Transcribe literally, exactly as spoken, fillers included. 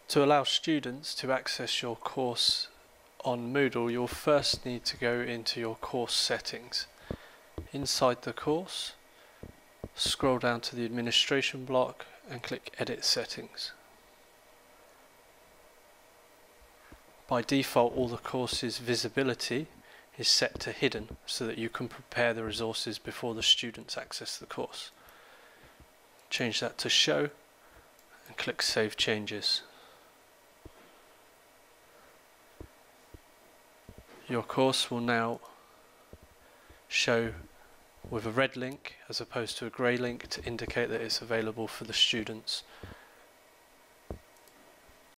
To allow students to access your course on Moodle, you'll first need to go into your course settings. Inside the course, scroll down to the administration block and click Edit Settings. By default, all the course's visibility is set to hidden so that you can prepare the resources before the students access the course. Change that to Show and click Save Changes. Your course will now show with a red link as opposed to a grey link to indicate that it's available for the students